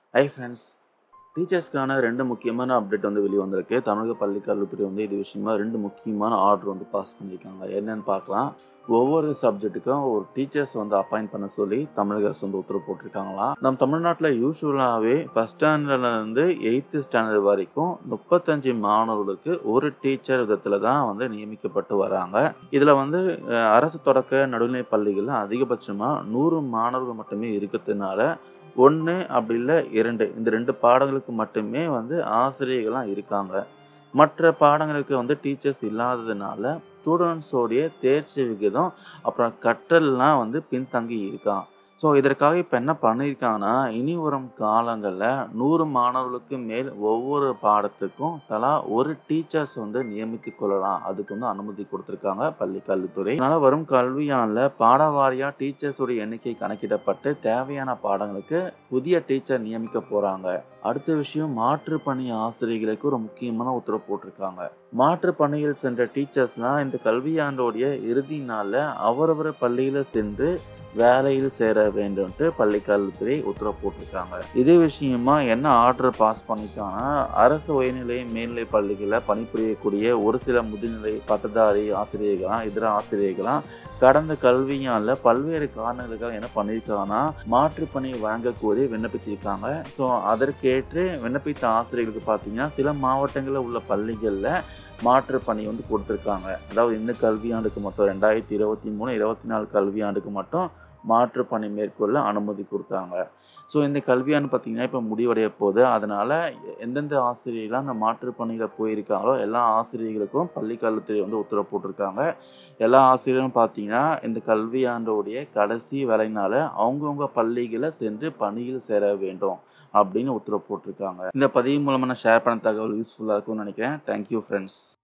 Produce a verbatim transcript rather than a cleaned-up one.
Hi friends, டீச்சர்ஸ்க்கான ரெண்டு முக்கியமான update வந்து வெளிய வந்திருக்கு. தமிழக பள்ளி கல்வித்துறை வந்து இது விஷயமா ரெண்டு முக்கியமான ஆர்டர் வந்து பாஸ் பண்ணியிருக்காங்க. என்னன்னு பார்க்கலாம். ஒவ்வொரு சப்ஜெக்ட்டுக்கும் ஒரு டீச்சர்ஸ் வந்து அப்பாயிண்ட் பண்ண சொல்லி தமிழக அரசு வந்து உத்தரவு போட்டிருக்காங்களாம். நம்ம தமிழ்நாட்டில் யூசுவலாகவே ஃபஸ்ட் ஸ்டாண்டர்ட்லேருந்து எயித்து ஸ்டாண்டர்ட் வரைக்கும் முப்பத்தஞ்சு மாணவர்களுக்கு ஒரு டீச்சர் விதத்தில் தான் வந்து நியமிக்கப்பட்டு வராங்க. இதில் வந்து அஹ், அரசு தொடக்க நடுநிலை பள்ளிகளில் அதிகபட்சமாக நூறு மாணவர்கள் மட்டுமே இருக்கிறதுனால ஒன்று அப்படி இல்ல இரண்டு இந்த ரெண்டு பாடங்களுக்கு மட்டுமே வந்து ஆசிரியர்கள்லாம் இருக்காங்க. மற்ற பாடங்களுக்கு வந்து டீச்சர்ஸ் இல்லாததுனால, ஸ்டூடண்ட்ஸோடைய தேர்ச்சி விகிதம், அப்புறம் கற்றல்லாம் வந்து பின்தங்கி இருக்காம். ஸோ, இதற்காக இப்ப என்ன பண்ணியிருக்காங்கன்னா, இனி வரும் காலங்கள்ல நூறு மாணவர்களுக்கு மேல் ஒவ்வொரு பாடத்துக்கும் தலா ஒரு டீச்சர்ஸ் வந்து நியமித்துக் கொள்ளலாம். அதுக்கு வந்து அனுமதி குடுத்திருக்காங்க பள்ளி கல்வித்துறை. அதனால வரும் கல்வியாண்டுல பாடவாரியா டீச்சர்ஸ் உடைய எண்ணிக்கை கணக்கிடப்பட்டு, தேவையான பாடங்களுக்கு புதிய டீச்சர் நியமிக்க போறாங்க. அடுத்த விஷயம் மாற்றுப் பணி ஆசிரியர்களுக்கு ஒரு முக்கியமான உத்தரவு போட்டிருக்காங்க. மாற்றுப் பணியில் சென்ற டீச்சர்ஸ்லாம் இந்த கல்வியாண்டோடைய இறுதி நாள்ல அவரவர் பள்ளியில சென்று வேலையில் சேர வேண்டும்ட்டு பள்ளி கல்வித்துறை உத்தரவு போட்டிருக்காங்க. இதே விஷயமா என்ன ஆர்டர் பாஸ் பண்ணிருக்காங்கன்னா, அரசு உயர்நிலை மேல்நிலை பள்ளிகளில் பணிபுரியக்கூடிய ஒரு சில முதுநிலை பட்டதாரி ஆசிரியர்களாம் இதர ஆசிரியர்களாம் கடந்த கல்வியால பல்வேறு காரணங்களுக்காக என்ன பண்ணியிருக்காங்கன்னா, மாற்றுப் பணி வழங்க கோரி விண்ணப்பித்திருக்காங்க. ஸோ, அதற்கேற்று விண்ணப்பித்த ஆசிரியர்களுக்கு பார்த்தீங்கன்னா, சில மாவட்டங்களில் உள்ள பள்ளிகளில் மாற்றுப் பணி வந்து கொடுத்துருக்காங்க. அதாவது இந்த கல்வியாண்டுக்கு மட்டும் ரெண்டாயிரத்தி இருபத்தி மூணு இருபத்தி நாலு கல்வியாண்டுக்கு மட்டும் மாற்றுப் பணி மேற்கொள்ள அனுமதி கொடுத்தாங்க. ஸோ, இந்த கல்வியாண்டு பார்த்தீங்கன்னா, இப்போ முடிவடைய போகுது. அதனால எந்தெந்த ஆசிரியர்லாம் அந்த மாற்றுப் பணியில போயிருக்காங்களோ, எல்லா ஆசிரியர்களுக்கும் பள்ளி கல்வித்துறை வந்து உத்தரவு போட்டிருக்காங்க. எல்லா ஆசிரியரும் பார்த்தீங்கன்னா, இந்த கல்வியாண்டோடைய கடைசி வேலைனால அவங்கவங்க பள்ளிகள சென்று பணியில் சேர வேண்டும் அப்படின்னு உத்தரவு போட்டிருக்காங்க. இந்த பதிவு மூலமா நான் ஷேர் பண்ண தகவல் யூஸ்ஃபுல்லா இருக்கும்னு நினைக்கிறேன். Thank you friends.